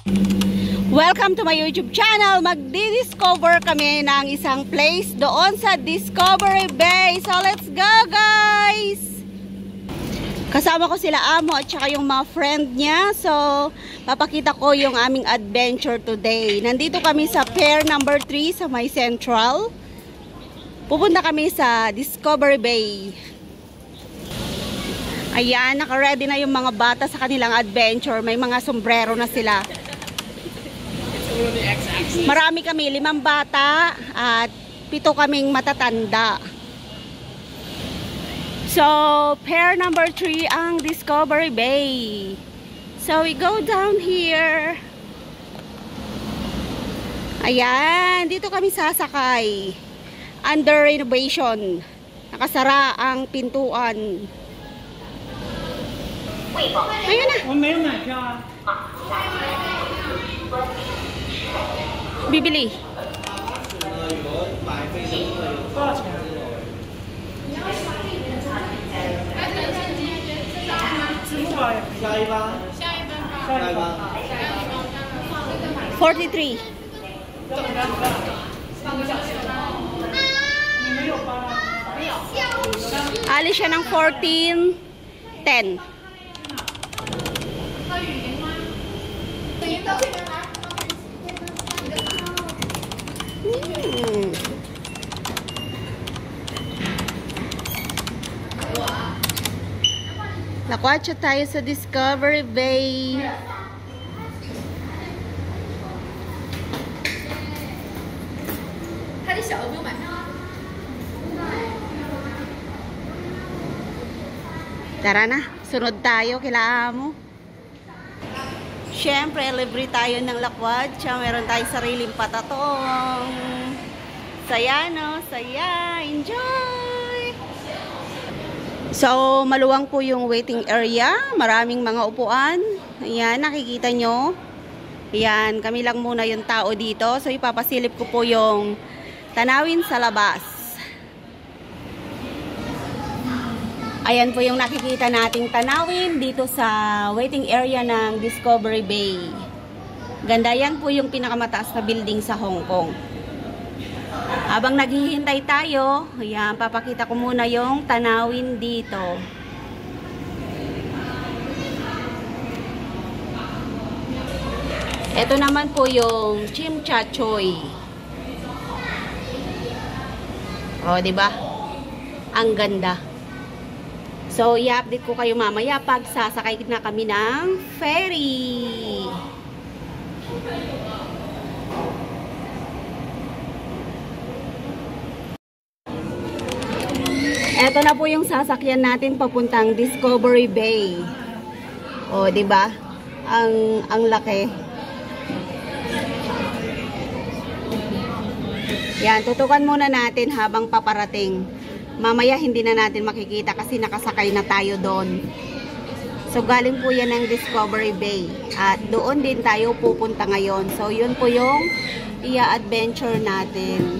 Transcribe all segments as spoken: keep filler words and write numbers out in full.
Welcome to my YouTube channel. Magdi-discover kami ng isang place doon sa Discovery Bay. So let's go guys! Kasama ko sila amo at saka yung mga friend niya. So papakita ko yung aming adventure today. Nandito kami sa Pier number three sa May Central. Pupunta kami sa Discovery Bay. Ayan, naka-ready na yung mga bata sa kanilang adventure. May mga sombrero na sila. Marami kami, limang bata at pito kaming matatanda. So, Pier number three ang Discovery Bay. So, we go down here. Ayan, dito kami sasakay. Under renovation. Nakasara ang pintuan. Ayan na. Bibili. forty-three. Alis siya ng fourteen ten. Hmm. Nakwatsa tayo sa Discovery Bay. Tara na, sunod tayo kila amo. Siyempre, libre tayo ng lakwatsa. Meron tayong sariling patatong. Saya, no? Saya. Enjoy! So, maluwang po yung waiting area. Maraming mga upuan. Ayan, nakikita nyo. Ayan, kami lang muna yung tao dito. So, ipapasilip ko po yung tanawin sa labas. Ayan po yung nakikita nating tanawin dito sa waiting area ng Discovery Bay. Ganda, yan po yung pinakamataas na building sa Hong Kong. Habang naghihintay tayo, ayan, papakita ko muna yung tanawin dito. Ito naman po yung Tsim Sha Tsui. O, diba? Ang ganda. So, i-update ko kayo mamaya pag sasakay na kami ng ferry. Ito na po yung sasakyan natin papuntang Discovery Bay. O, di ba? Ang ang laki. Yan, tutukan muna natin habang paparating. Mamaya hindi na natin makikita kasi nakasakay na tayo doon. So galing po yan ng Discovery Bay. At doon din tayo pupunta ngayon. So yun po yung i-adventure natin.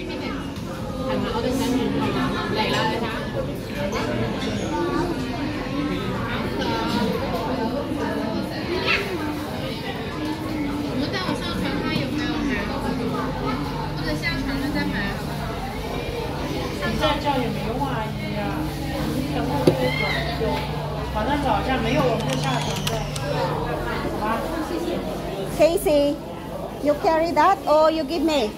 Casey, you carry that or you give me?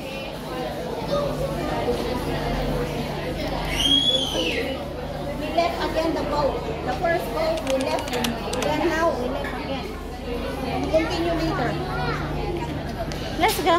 We left again the boat. The first boat we left, then now we left again. Continue later. Let's go.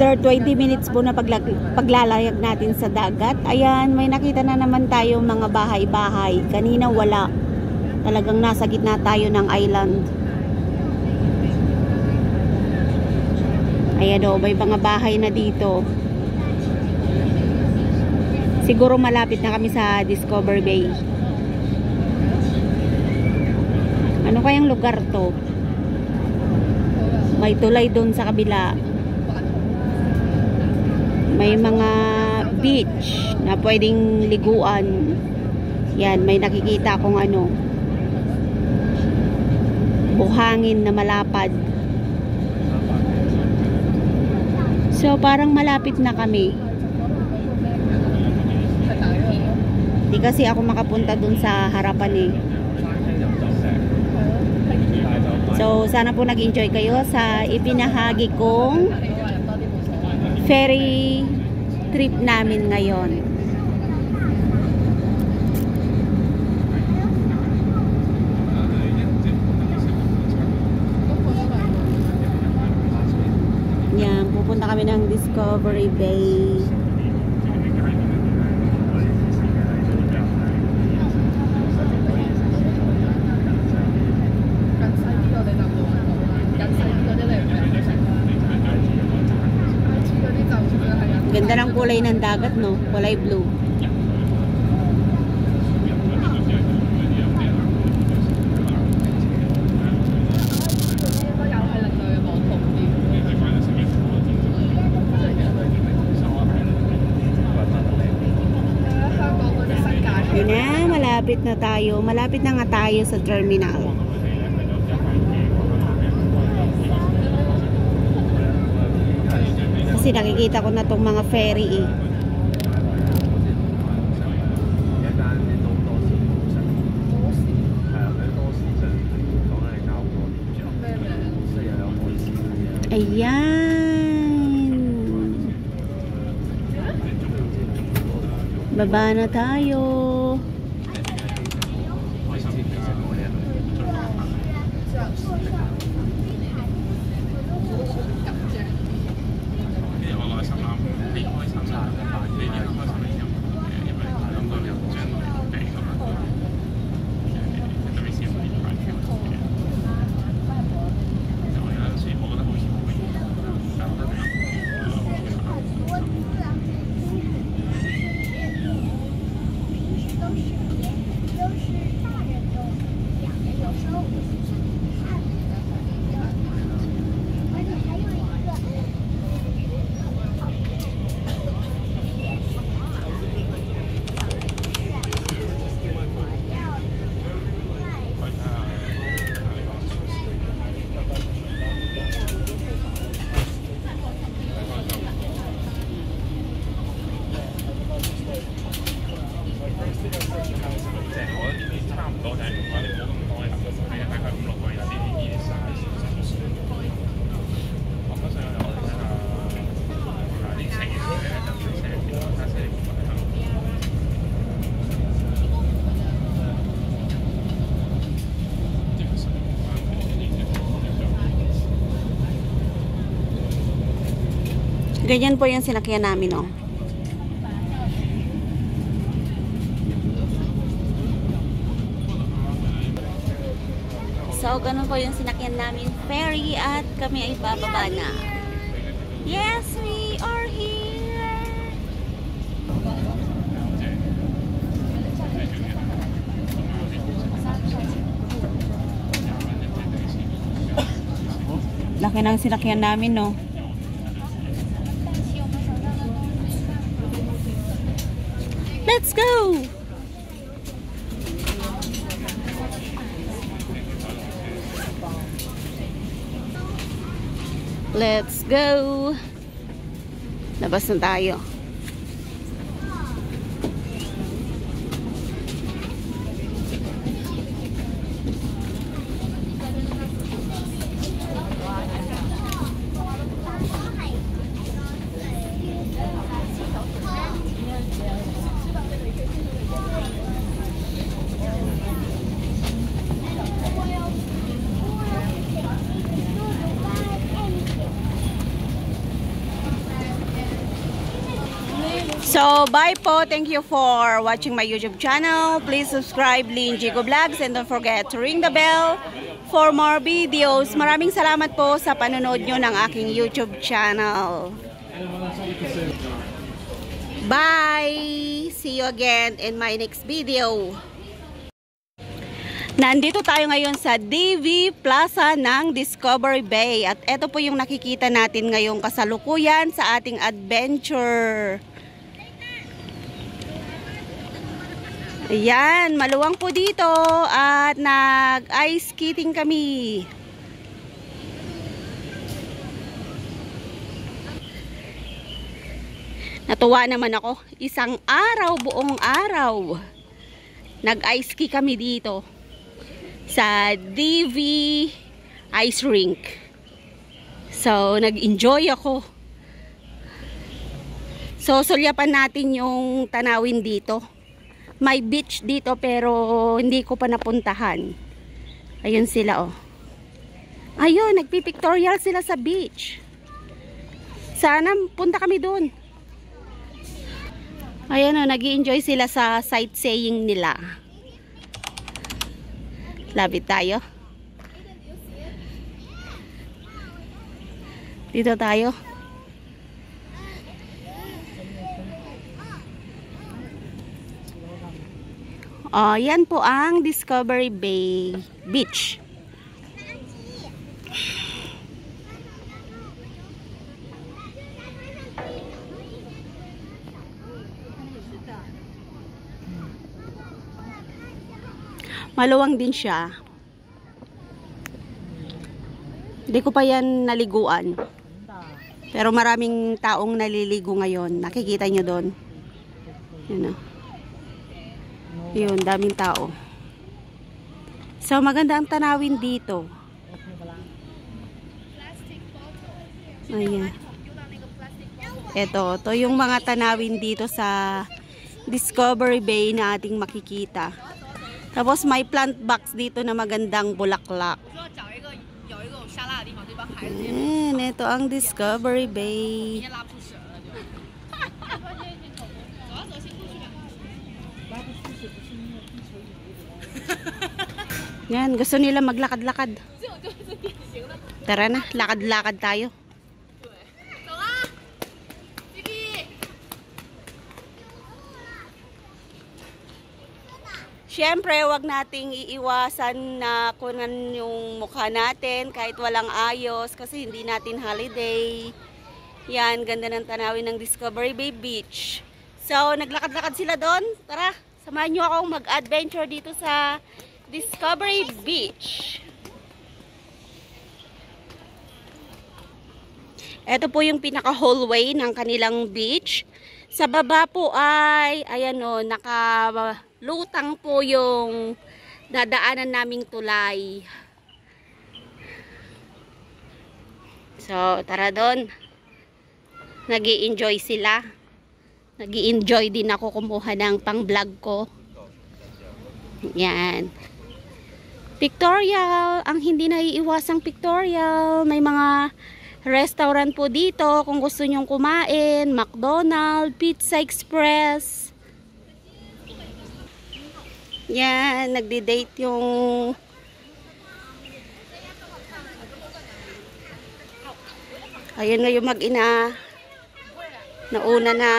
After twenty minutes po na paglag paglalayag natin sa dagat, ayan, may nakita na naman tayo mga bahay-bahay. Kanina wala. Talagang nasa gitna tayo ng island. Ayan o, may mga bahay na dito. Siguro malapit na kami sa Discovery Bay. Ano kayang lugar to? May tulay doon sa kabila. May mga beach na pwedeng liguan. Yan, may nakikita akong ano, buhangin na malapad. So parang malapit na kami. Di kasi ako makapunta dun sa harapan eh. So sana po nag-enjoy kayo sa ibinahagi kong ferry trip namin ngayon. Yan, pupunta kami ng Discovery Bay. Ganda ng kulay ng dagat, no? Kulay blue. Yun na, malapit na tayo. Malapit na nga tayo sa terminal. Kasi nakikita ko na tong mga ferry eh. Ayan. Baba na tayo. Ganyan po yung sinakyan namin, oh. So, ganun po yung sinakyan namin ferry at kami ay bababa na. Yes, we are here! Laki ng sinakyan namin, no? Let's go! Let's go! Labas na tayo. So, bye po. Thank you for watching my YouTube channel. Please subscribe Lynn Jigo Vlogs and don't forget to ring the bell for more videos. Maraming salamat po sa panonood nyo ng aking YouTube channel. Bye! See you again in my next video. Nandito tayo ngayon sa D V Plaza ng Discovery Bay. At ito po yung nakikita natin ngayong kasalukuyan sa ating adventure. Ayan, maluwang po dito at nag-ice skating kami. Natuwa naman ako. Isang araw, buong araw. Nag-ice ski kami dito sa D V Ice Rink. So, nag-enjoy ako. So, sulyapan natin yung tanawin dito. May beach dito pero hindi ko pa napuntahan. Ayun sila oh. Ayun, nagpipictorial sila sa beach. Sana punta kami doon. Ayun oh, nag-i-enjoy sila sa sightseeing nila. Lapit tayo. Dito tayo. Oh, yan po ang Discovery Bay Beach. Maluwang din siya. Hindi ko pa yan naliguan. Pero maraming taong naliligo ngayon. Nakikita nyo doon. Yun o. Yun, daming tao. So, maganda ang tanawin dito. Ayan. Ito, ito yung mga tanawin dito sa Discovery Bay na ating makikita. Tapos may plant box dito na magandang bulaklak. Ayan, ito ang Discovery Bay. Yan, gusto nila maglakad-lakad. Tara na, lakad-lakad tayo. Siyempre, wag nating iiwasan na kunan yung mukha natin kahit walang ayos kasi hindi natin holiday. Yan, ganda ng tanawin ng Discovery Bay Beach. So, naglakad-lakad sila doon. Tara, samahan nyo akong mag-adventure dito sa Discovery Beach. Ito po yung pinaka-hallway ng kanilang beach. Sa baba po ay, ayan o, nakalutang po yung dadaanan naming tulay. So, tara doon. Nag-i-enjoy sila. Nag-i-enjoy din ako kumuha ng pang-vlog ko. Yan. Pictorial. Ang hindi naiiwasang pictorial. May mga restaurant po dito kung gusto nyong kumain. McDonald's, Pizza Express. Yan. Nagdi-date yung ayun nga yung mag-ina. Nauna na.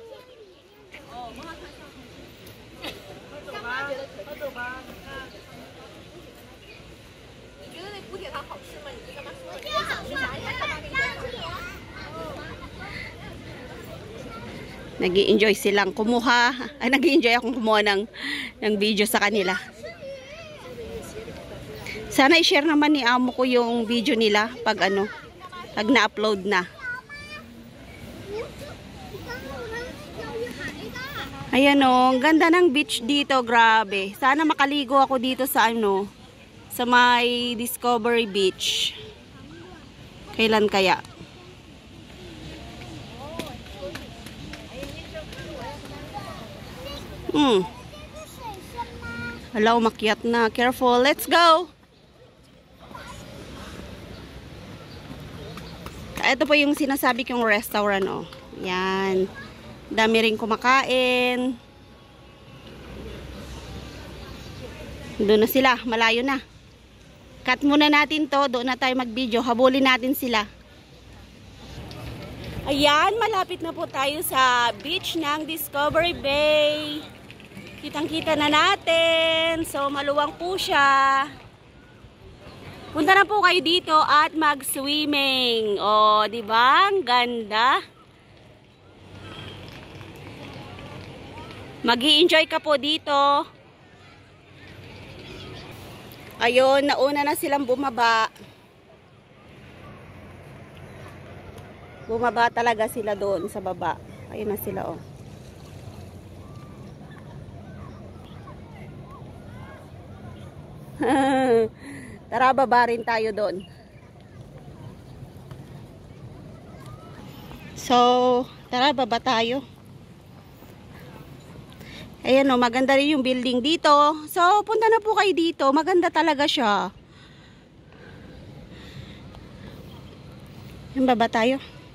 Nag-i-enjoy silang kumuha. Ay, nag-i-enjoy akong kumuha ng, ng video sa kanila. Sana i-share naman ni amo ko yung video nila pag ano, pag na-upload na. Ayan o, ganda ng beach dito, grabe. Sana makaligo ako dito sa ano, sa may Discovery Beach. Kailan kaya? Hmm. Hala, umakyat na. Careful. Let's go! Ito po yung sinasabi kong restaurant, oh. Yan. Dami rin kumakain. Doon na sila, malayo na. Cut muna natin to, doon na tayo mag-video. Habulin natin sila. Ayan, malapit na po tayo sa beach ng Discovery Bay. Kitang-kita na natin. So, maluwang po siya. Punta na po kayo dito at mag-swimming. O, di ba? Ang ganda. Mag-i-enjoy ka po dito. Ayun, nauna na silang bumaba. Bumaba talaga sila doon sa baba. Ayun na sila, oh. Tara, baba rin tayo doon. So, tara, baba tayo. Ayan, oh, maganda rin yung building dito. So, punta na po kayo dito. Maganda talaga siya. Yung baba tayo.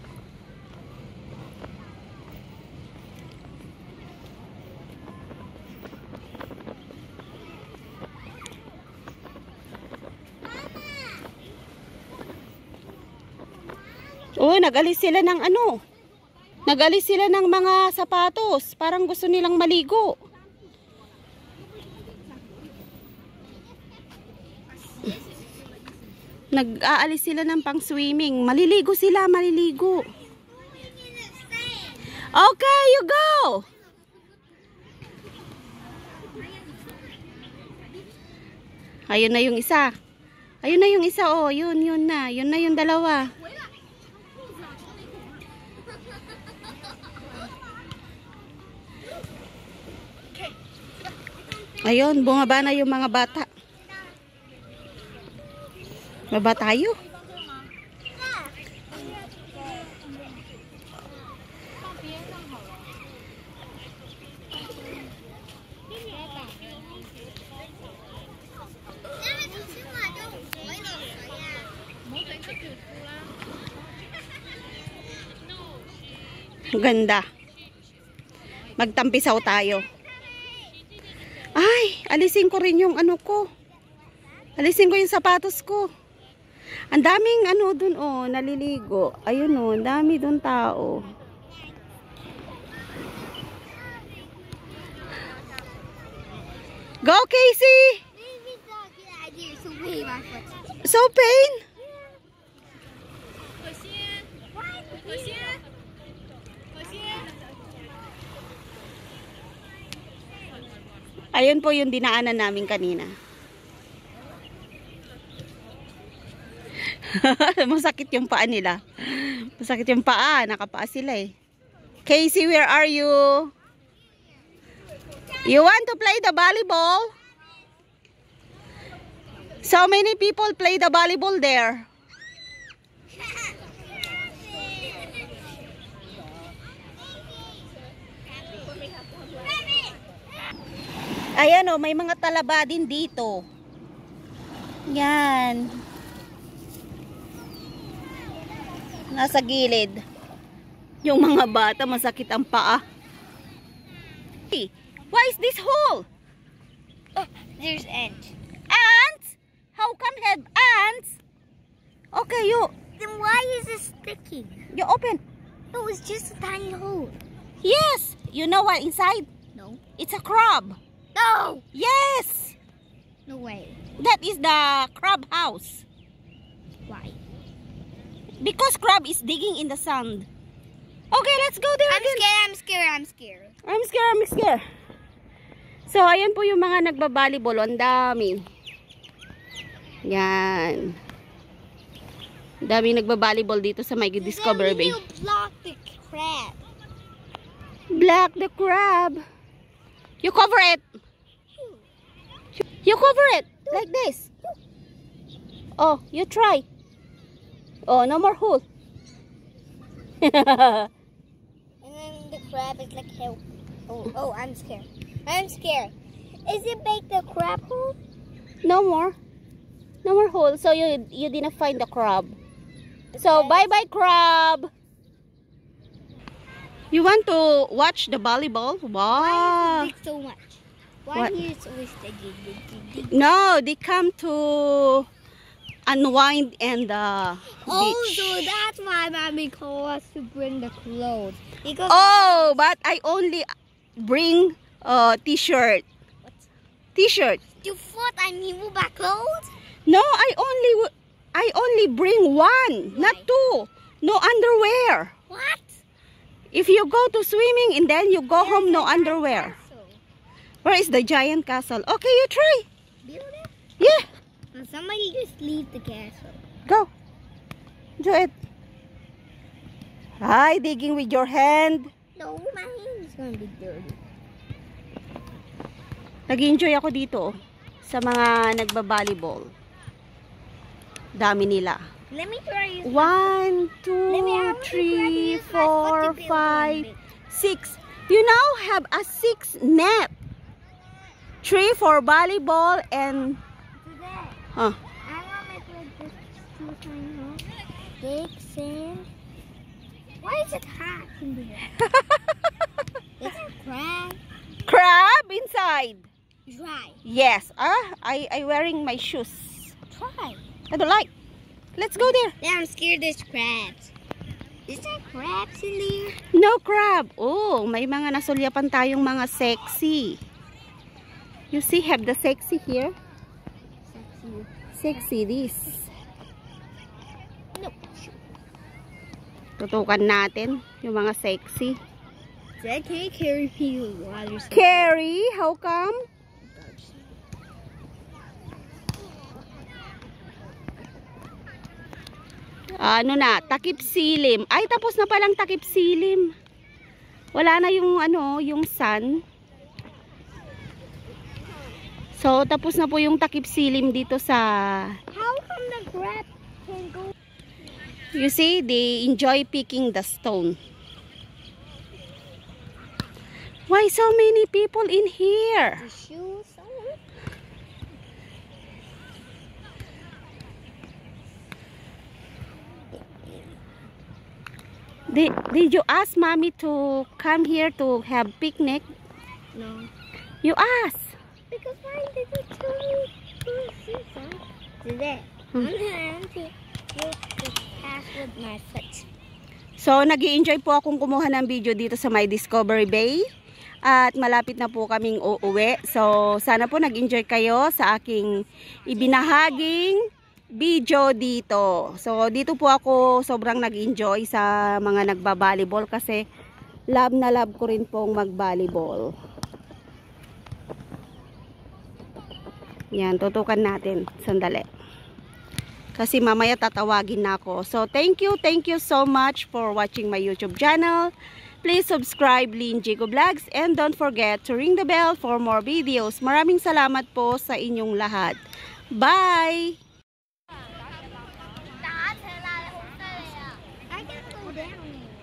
Oh, nag-alis sila ng ano? Nag-alis sila ng mga sapatos. Parang gusto nilang maligo. Nag-aalis sila ng pang-swimming. Maliligo sila, maliligo. Okay, you go! Ayun na yung isa. Ayun na yung isa, oh. Yun, yun na. Yun na yung dalawa. Ayun, bumaba na yung mga bata. Baba tayo. Ganda. Magtampisaw tayo. Ay, alisin ko rin yung ano ko. Alisin ko yung sapatos ko. Ang daming ano dun, oh, naliligo. Ayun, oh, ang dami dun tao. Go, Casey! So pain? Ayun po yung dinaanan namin kanina. Masakit yung paa nila. Masakit yung paa. Nakapaa sila eh. Casey, where are you? You want to play the volleyball? So many people play the volleyball there. Ayan, oh, may mga talaba din dito. Yan. Nasa gilid. Yung mga bata, masakit ang paa. Hey, why is this hole? Oh, there's ants. Ants? How come have ants? Okay, you. Then why is it sticky? You open. It was just a tiny hole. Yes. You know what inside? No. It's a crab. No! Yes. No way. That is the crab house. Why? Because crab is digging in the sand. Okay, let's go there I'm again. scared, I'm scared, I'm scared. I'm scared, I'm scared. So, ayan po yung mga nagbabalibol. Ang dami. Yan. Dami nagbabalibol dito sa may Discovery Bay. You block the crab. Block the crab. You cover it. You cover it. Like this. Oh, you try. Oh, no more hole. And then the crab is like, help. Oh, oh, I'm scared. I'm scared. Is it make the crab hole? No more. No more hole. So you you didn't find the crab. So bye bye crab. You want to watch the volleyball? Wow. Why is it so much? Why What? is it always the dig, dig, dig, dig? No, they come to unwind and uh, Oh, beach. so that's why mommy called us to bring the clothes. Because Oh, but I only bring uh, t-shirt. T-shirt. you thought I need more back clothes? No, I only w- I only bring one, not Why? two. No underwear. What? If you go to swimming and then you go Where's home, no the underwear. castle? Where is the giant castle? Okay, you try. Build it? Yeah, And somebody just leave the castle. go. Do it. Hi, digging with your hand. No, my hand is gonna be dirty. Nag-enjoy ako dito oh, sa mga nagba-volleyball. Dami nila. Let me try you. One, Let me- I two, wanna try three, to use my four, foot to build five, one bit. six. You now have a six net. Three for volleyball and Today, huh. I want to put this two tiny holes. Big sand. Why is it hot in there? Is it crab? Crab inside. Dry. Yes. Ah, I I wearing my shoes. Try. I don't like. Let's go there. Yeah, I'm scared there's crabs. Is there crabs in there? No crab. Oh, may mga nasulyapan tayong mga sexy. You see, have the sexy here. Sexy this. No. Tutukan natin yung mga sexy. I can't carry people with water. Carrie, how come? Ano na, takip silim. Ay, tapos na palang takip silim. Wala na yung ano, yung sun. So, tapos na po yung takip silim dito sa... How come the crab can go? You see, they enjoy picking the stone. Why so many people in here? The shoes? Did, did you ask mommy to come here to have picnic? No. You asked. Because why did you tell me to see some? Today, Hmm. I'm going to use the pass with my foot. So, nag-i-enjoy po akong kumuha ng video dito sa My Discovery Bay. At malapit na po kaming uuwi. So, sana po nag-enjoy kayo sa aking ibinahaging video dito. So, dito po ako sobrang nag-enjoy sa mga nagba-volleyball kasi love na love ko rin pong mag-volleyball. Yan, tutukan natin. Sandali. Kasi mamaya tatawagin na ako. So, thank you, thank you so much for watching my YouTube channel. Please subscribe Lynn Jigo Vlogs and don't forget to ring the bell for more videos. Maraming salamat po sa inyong lahat. Bye! I can go down.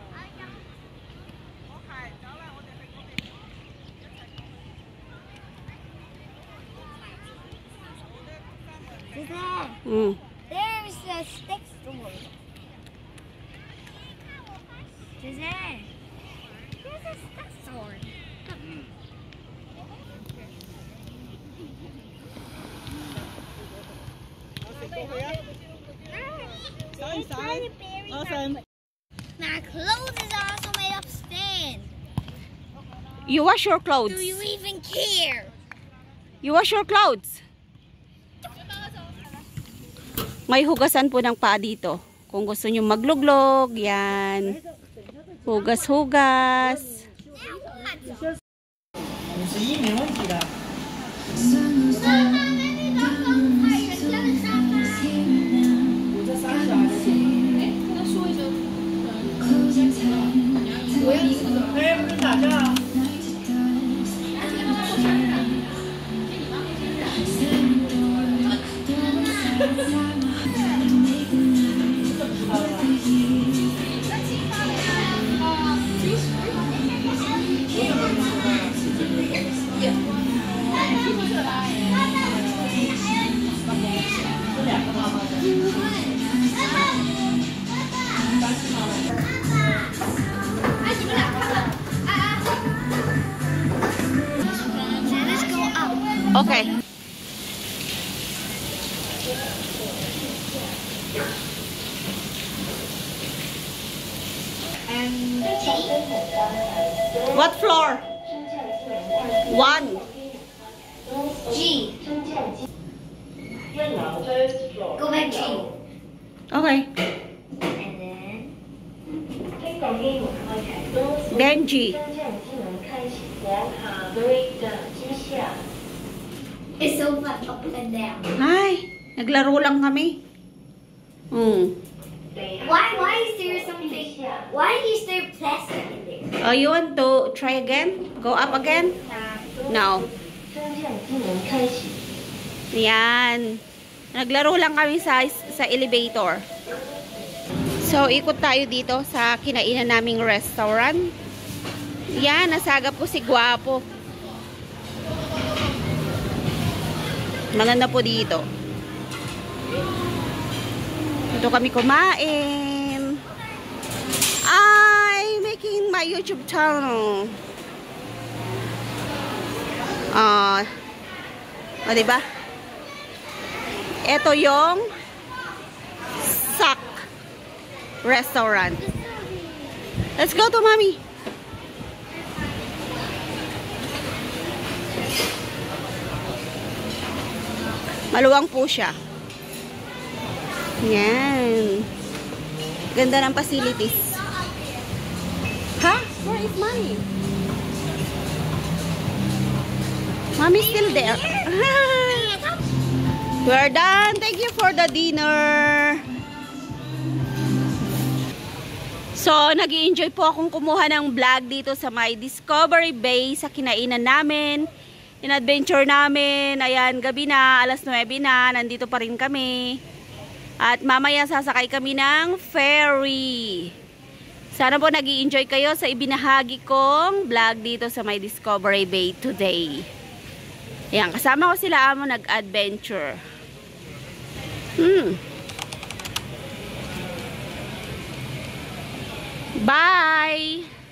There. Mm. There's a stick store. There. There's a stick store. Awesome. My clothes is also made of sand. You wash your clothes. Do you even care? You wash your clothes. May hugasan po ng paa dito. Kung gusto nyo magluglog, yan. Hugas-hugas. 五十一没问题的。我这三小孩哎，不能打架啊！这两个妈妈的。 Okay. What floor? One. G. Go back G. Okay. And then Then G. it's so fun up and down. Ay, naglaro lang kami. Hmm. Why why is there something why is there plastic in there? Oh, you want to try again? Go up again? No. Yan. Naglaro lang kami sa sa elevator. So, ikot tayo dito sa kinainan naming restaurant. Yan, nasagap ko si Guapo. Maganda po dito. Dito kami kumain. I'm making my YouTube channel. Ah, uh, oh, diba? Ito yung Sak Restaurant. Let's go to mommy. Maluwang po siya. Yan. Ganda ng facilities. Ha? Where is mommy? Mommy's still there. We're done. Thank you for the dinner. So, nag-i-enjoy po akong kumuha ng vlog dito sa may Discovery Bay sa kinainan namin. In-adventure namin. Ayan, gabi na, alas nuwebe na. Nandito pa rin kami. At mamaya sasakay kami ng ferry. Sana po nag-i-enjoy kayo sa ibinahagi kong vlog dito sa may Discovery Bay today. Ayan, kasama ko sila amo nag-adventure. Hmm. Bye!